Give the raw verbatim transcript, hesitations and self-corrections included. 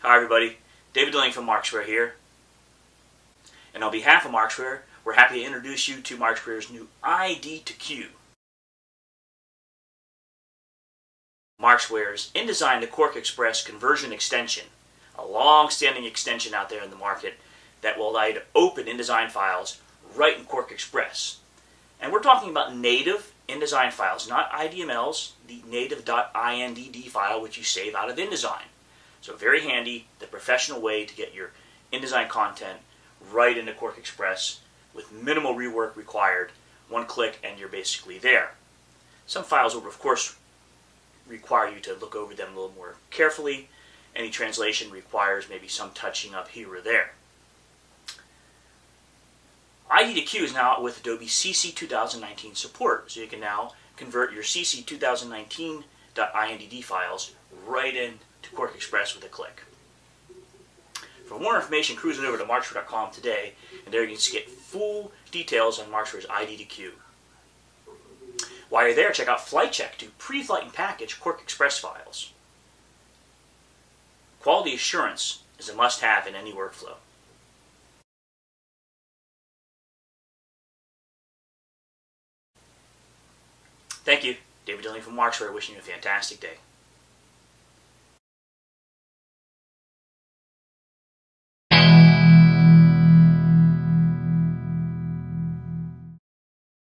Hi everybody, David Dilling from Marksware here. And on behalf of Marksware, we're happy to introduce you to Marksware's new I D to Q. Marksware's InDesign to QuarkXPress conversion extension, a long-standing extension out there in the market that will allow you to open InDesign files right in QuarkXPress. And we're talking about native InDesign files, not I D M Ls, the native.indd file which you save out of InDesign. So very handy, the professional way to get your InDesign content right into QuarkXPress with minimal rework required. One click and you're basically there. Some files will of course require you to look over them a little more carefully. Any translation requires maybe some touching up here or there. I D to Q is now with Adobe C C two thousand nineteen support, so you can now convert your C C two thousand nineteen.indd files right into QuarkXPress with a click. For more information, cruise on over to Marksware dot com today, and there you can get full details on Marksware's I D to Q. While you're there, check out FlightCheck to pre-flight and package QuarkXPress files. Quality assurance is a must-have in any workflow. Thank you. David Dilling from Marksware, wishing you a fantastic day.